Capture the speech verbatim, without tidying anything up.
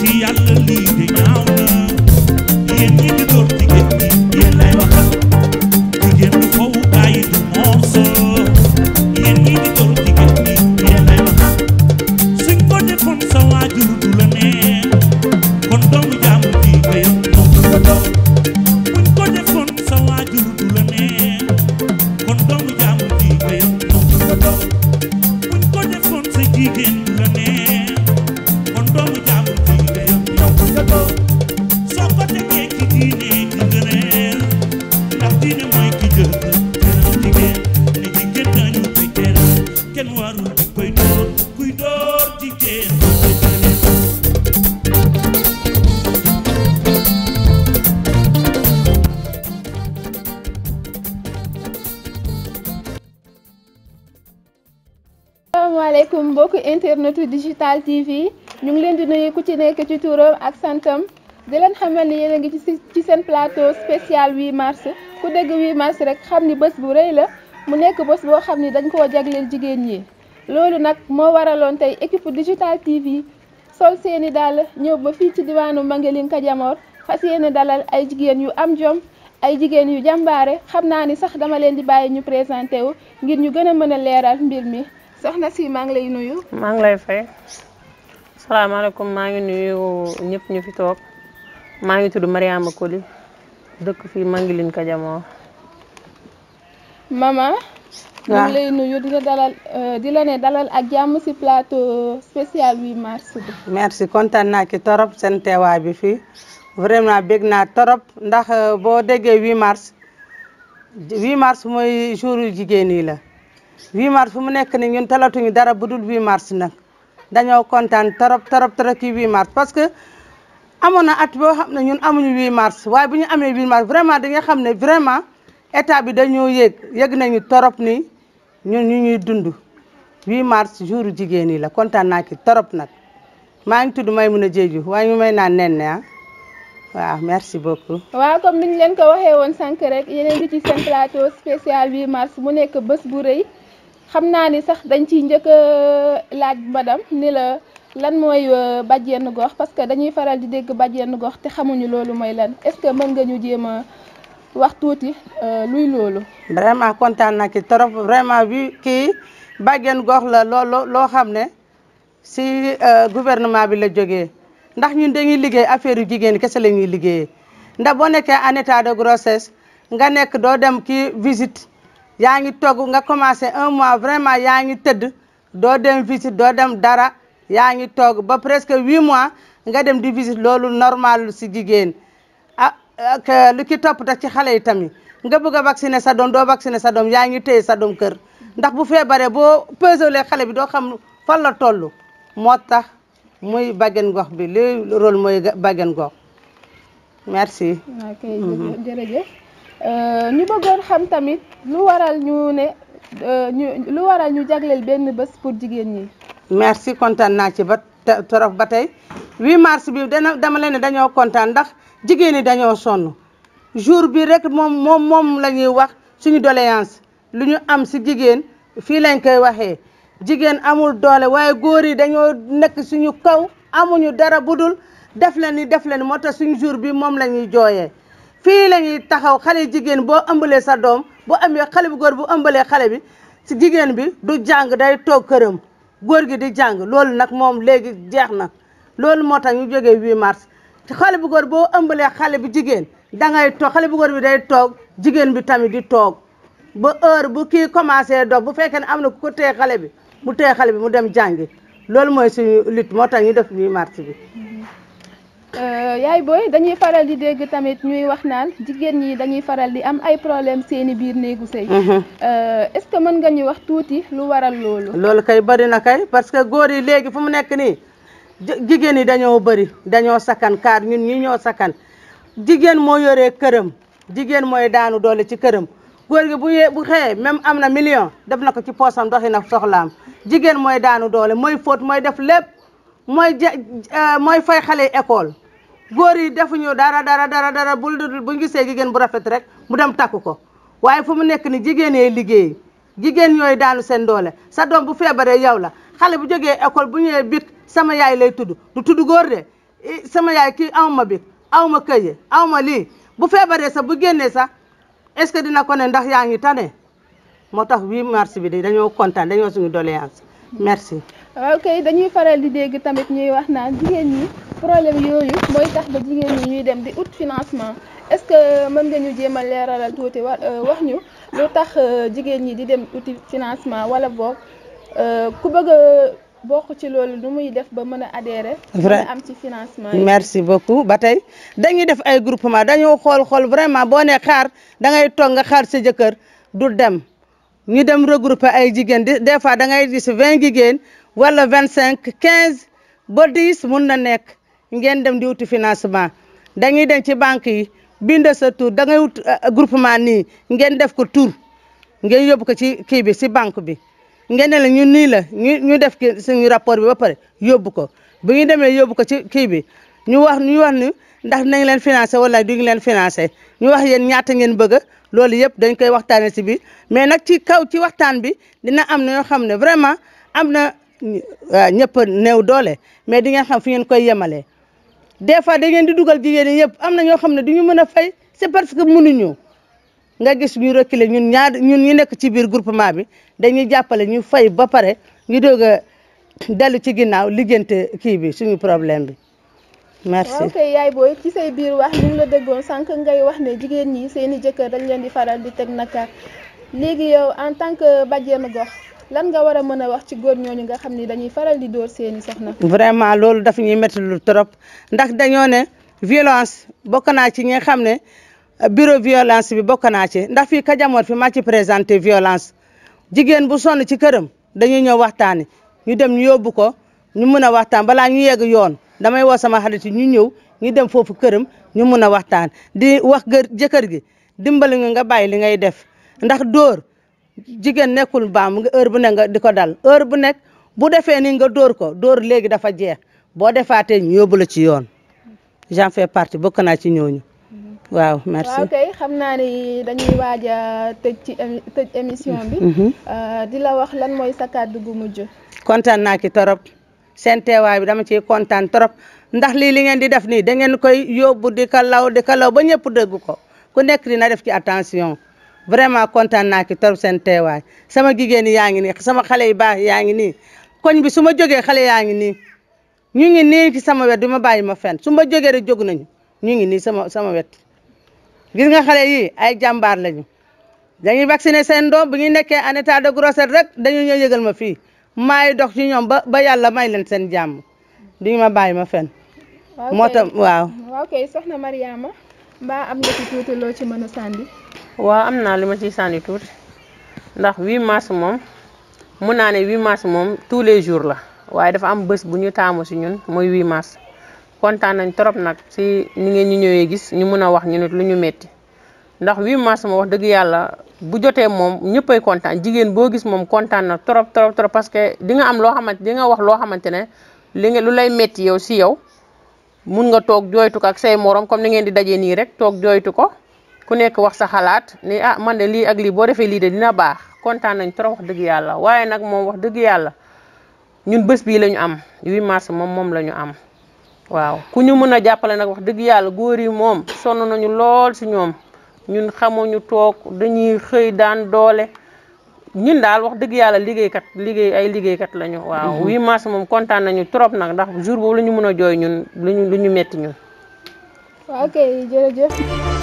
asalaamaaleykum mbokku internet digital T V ñu ngi leen di nuyu ku ci nekk ci turam ak santam di leen xamal ni yéen a ngi ci ci seen plateau spécial huit mars ku dégg huit mars rek xam ni bés bu rëy la mu nekk bés boo xam ni dañ koo jagleel jigéen ñi loolu nag moo waraloon tey équipe digital T V sol seeni dàll ñëw ba fii ci diwaanu Manguéline Kadiamor fas yéene dalal ay jigéen yu am jom ay jigéen yu jàmbaare xam naa ni sax dama leen di bàyyi ñu présenté wu ngir ñu gën a mën a leeral mbir mi soxna si maa ngi lay nuyu. maa ngi lay fay salaamaaleykum maa ngi nuyu ñëpp ñu fi toog maa ngi tudd Mariama Koli dëkk fii Manguéline Kadiamor. mama. ñu ngi lay nuyu di la dalal di la ne dalal ak jàmm si plateau spécial huit mars bi. merci kontaan naa ci torop seen teewaay bi fii vraiment bég naa torop ndax boo déggee huit mars huit mars mooy jour jigéen yi la. huit mars fu mu nekk ni ñun talatuñu dara budul huit mars nag dañoo kontaan torop torop torop ci huit mars parce que amoon na at boo xam ne ñun amuñu huit mars waaye bu ñu amee huit mars vraiment da nga xam ne vraiment état bi dañoo yëg yëg nañu torop ni ñun ñu ñuy dund huit mars jour jigéen yi la kontaan naa ci torop nag maa ngi tudd Maymuna Jeeju waaye ñu may naan nen ne ah waaw merci beaucoup. waaw comme ni ñu leen ko waxee woon sànq rek yéen a ngi ci seen plateau spécial huit mars mu nekk bés bu rëy. xam naa ni sax dañ ciy njëkk a laaj madame ni la lan mooy bàjjenu gox parce que dañuy faral di dégg bàjjenu gox te xamuñu loolu mooy lan est-ce que mën nga ñu jéem a wax tuuti luy loolu. vraiment kontaan na ci trop vraiment bi kii bàjjenu gox la loo loo xam ne si gouvernement bi la jógee ndax ñun dañuy liggéey affaire yu jigéen kese la ñuy liggéeyee ndax boo nekkee en état de grossesse nga nekk doo dem kii visite. yaa ngi togg nga commencé un mois vraiment yaa ngi tëdd doo dem visite doo dem dara yaa ngi togg ba presque huit mois nga dem di visite loolu normal si jigéen ah ak lu ki topp tax ci xale yi tamit nga bëgg a vacciner sa doom doo vacciner sa doom yaa ngi téye sa doom kër ndax bu feebaree boo peselee xale bi doo xam fan la toll moo tax muy bàjjen gox bi li rôle mooy bàjjen gox merci. ok jërëjëf. ñu bëggoon xam tamit lu waral ñu ne ñu lu waral ñu jagleel benn bés pour jigéen ñi. merci kontaan naa ci ba trop ba tey huit mars bi dana dama leen ne dañoo kontaan ndax jigéen ñi dañoo sonn jour bi rek moom moom moom la ñuy wax suñu doléance lu ñu am si jigéen fii lañ koy waxee jigéen amul doole waaye góor yi dañoo nekk suñu kaw amuñu dara budul def leen ni def leen moo tax suñu jour bi moom la ñuy jooyee. fii la ñuy taxaw xale jigéen boo ëmbalee sa doom boo amee xale bu góor bu ëmbalee xale bi si jigéen bi du jàng day toog këram góor gi di jàng loolu nag moom léegi jeex na loolu moo tax ñu jógee huit mars xale bu góor boo ëmbalee xale bi jigéen dangay toog xale bu góor bi day toog jigéen bi tamit di toog ba heure bu kii commencé dox bu fekkee ne am na ku ko téye xale bi mu téye xale bi mu dem jàngi loolu mooy suñu lutte moo tax ñu def huit mars bi. yaay booy dañuy faral di dégg tamit ñuy wax naan jigéen ñi dañuy faral di am ay problème seeni biir néegu sëy est-ce que mën nga ñu wax tuuti lu waral loolu. loolu kay bëri na kay parce que góor yi léegi fu mu nekk nii jigéen yi dañoo bëri dañoo sakkan kaar ñun ñi ñoo sakkan jigéen moo yoree këram jigéen mooy daanu doole ci këram góor gi bu yee bu xëyee même am na million def na ko ci poosam doxi na soxlaam jigéen mooy daanu doole mooy fóot mooy def lépp mooy ja mooy fay xale école. góor yi defuñu dara dara dara dara bul buñ gisee jigéen bu rafet rek mu dem takku ko waaye fu mu nekk ni jigéen yee liggéey jigéen ñooy daanu seen doole sa doom bu feebaree yow la xale bu jógee école bu ñëwee bik sama yaay lay tudd du tudd góor de sama yaay kii aw ma bi aw ma këye aw ma lii bu feebaree sax bu génnee sax est-ce que dina ko ne ndax yaa ngi tane moo tax huit mars bi de dañoo kontaan dañoo suñu doléance merci. ok dañuy faral di dégg tamit ñuy wax naan jigéen ñi problème yooyu mooy tax ba jigéen ñi ñuy dem di ut financement est-ce que mën nga ñu jéem a leeralal tuuti wa wax ñu lu tax jigéen ñi di dem uti financement wala boog ku bëgg a bokk ci loolu nu muy def ba mën a adhérer. vrai am ci financement yi. merci beaucoup ba tey dañuy def ay groupement dañoo xool xool vraiment boo nee xaar da ngay toog nga xaar sa jëkkër du dem ñu dem regrouper ay jigéen des fois da ngay gis vingt jigéen wala vingt cinq quinze ba dix mun na nekk ngeen dem di wuti financement dañuy dem ci banque yi bind sa tur da ngay wut groupement nii ngeen def ko tur ngeen yóbbu ko ci kii bi si banque bi. ngeen ne la ñun nii la ñu ñu def ki suñu rapport bi ba pare yóbbu ko bu ñu demee yóbbu ko ci kii bi ñu wax ñu wax ni ndax nañ leen financé wala duñu leen financé ñu wax yéen ñaata ngeen bëgg loolu yëpp dañ koy waxtaanee si biir mais nag ci kaw ci waxtaan bi dina am na yoo xam ne vraiment am na ñëpp néew doole mais di ngeen xam fi ngeen koy yemalee des fois da ngeen di dugal jigéen ñi yëpp am na ñoo xam ne du ñu mën a fay c'est parce que mënuñu nga gis ñu reculer ñun ñaar ñun ñu nekk ci biir groupement bi dañuy jàppale ñu fay ba pare ñu doog a dellu ci ginnaaw lijjante kii bi suñu problème bi merci. waaw kay yaay booy ci say biir wax ñu ngi la déggoon sànq ngay wax ne jigéen ñi seeni jëkkër dañ leen di faral di teg naka léegi yow en tant que bàjjenu gox lan nga war a mën a wax ci góor ñooñu nga xam ni dañuy faral di dóor seeni soxna. vraiment loolu daf ñuy métti lu trop ndax dañoo ne violence bokk naa ci ñi nga xam ne. bureau violence bi bokk naa ci ndax fii Kajamoor fi maa ci présenté violence jigéen bu sonn ci këram dañuy ñëw waxtaani ñu dem ñu yóbbu ko ñu mun a waxtaan balaa ñu yegg yoon damay woo sama xarit yi ñu ñëw ñu dem foofu këram ñu mun a waxtaan di wax gër jëkkër gi dimbali nga nga bàyyi li ngay def ndax dóor jigéen nekkul baam nga heure bu nekk nga di ko dal heure bu nekk bu defee ni nga dóor ko dóor léegi dafa jeex boo defaatee ñu yóbbu la ci yoon j'en fais partie bokk naa ci ñooñu. waaw merci waaw kay xam naa ni dañuy waaj a tëj ci tëj émission bi. di la wax lan mooy sa kàddu gu mujj. kontaan naa ki torop seen teewaay bi dama ciy kontaan torop ndax lii li ngeen di def nii da ngeen koy yóbbu di ko law di ko law ba ñëpp dégg ko ku nekk dina def ci attention vraiment kontaan naa ki torop seen teewaay sama jigéen yaa ngi nii sama xale yu baax yaa ngi nii koñ bi su ma jógee xale yaa ngi nii ñu ngi nii ci sama wet du ma bàyyi ma fenn su ma jógee rek jóg nañu ñu ngi nii sama sama wet. gis nga xale yi ay jàmbaar lañu dañuy vacciner seen doom bu ñu nekkee en état de grossesse rek dañu ñëw yëgal ma fii maay dox ci ñoom ba ba yàlla may leen seen jàmm duñu ma bàyyi ma fen moo tax waaw. waaw kay soxna Mariama mbaa am nga ci tuuti loo ci mën a sànni. waaw am naa li ma ciy sànni tuuti ndax huit mars moom mun naa ne huit mars moom tous les jours la waaye dafa am bés bu ñu taamu si ñun mooy huit mars. kontaan nañ trop nag si ni ngeen ñu ñëwee gis ñu mën a wax ñu nit lu ñu metti ndax huit mars moom wax dëgg yàlla bu jotee moom ñëppay kontaan jigéen boo gis moom kontaan na trop trop trop parce que di nga am loo xamante di nga wax loo xamante ne li nga lu lay metti yow si yow mun nga toog jooytu ko ak say morom comme ni ngeen di dajee nii rek toog jooytu ko ku nekk wax sa xalaat ni ah man de lii ak lii boo defee lii de dina baax kontaan nañ trop wax dëgg yàlla waaye nag moom wax dëgg yàlla ñun bés bii la ñu am huit mars moom moom la ñu am. waaw ku ñu mën a jàppale nag wax dëgg yàlla góor yi moom sonn nañu lool si ñoom ñun xamuñu toog dañuy xëy daan doole ñun daal wax dëgg yàlla liggéeykat liggéey ay liggéeykat lañu. waaw huit mars moom kontaan nañu trop nag ndax jour boobu la ñu mën a jooy ñun lu ñu lu ñu metti ñun. waaw kay jërëjëf.